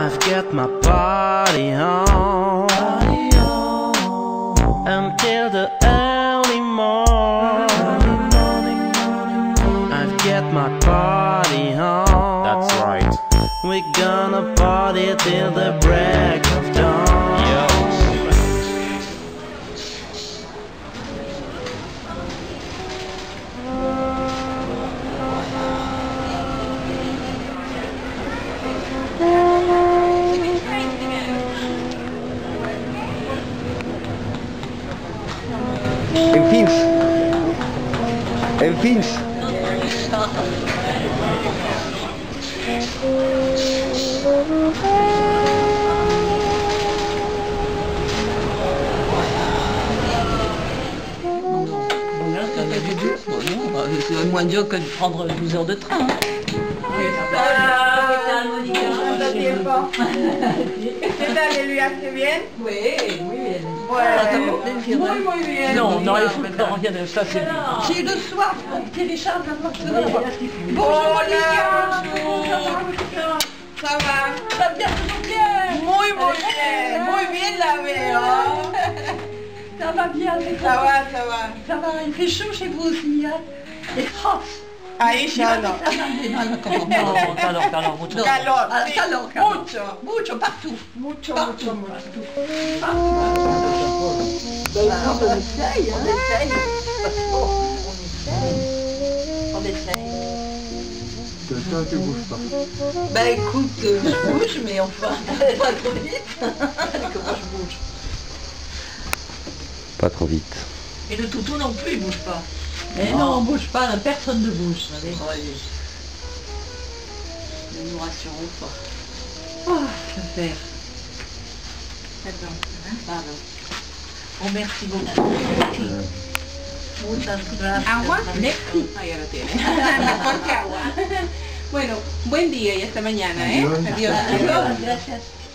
I've got my party on until the early morning. I've got my party on. That's right. We're gonna party till the break of dawn. Yo. En fins. C'est moins dur que de prendre 12 heures de train. Hein. ¿Qué tal, Luis? ¿Hace bien? Oui, oui. Muy bien. Non, non, il faut que rien de ça, c'est bien. C'est le soir, on télécharge la voiture. Bonjour, Monica. Ça va? Ça va bien, toujours bien. Muy bien la veo. Ça va bien, c'est Ça va. Ça va, il fait chaud chez vous aussi, hein. Et Ahí ya no. Calor, mucho. Calor, sí. Calor. Mucho, partout. Mucho. On essaye, hein. On essaye. Toi, tu bouges pas. Bah écoute, je bouge, mais enfin, pas trop vite. Que moi je bouge. Pas trop vite. Et le toutou non plus, il bouge pas. Mais non, on bouge pas, personne ne bouge. Allez. Ne nous rassurons pas. Oh, que faire. Pardon. Oh, merci beaucoup. Muchas gracias. ¿Agua? Merci. Ahí ya lo tiene. Mejor que agua. Bueno, buen día y hasta mañana, ¿eh? Adiós. Adiós. Adiós, gracias.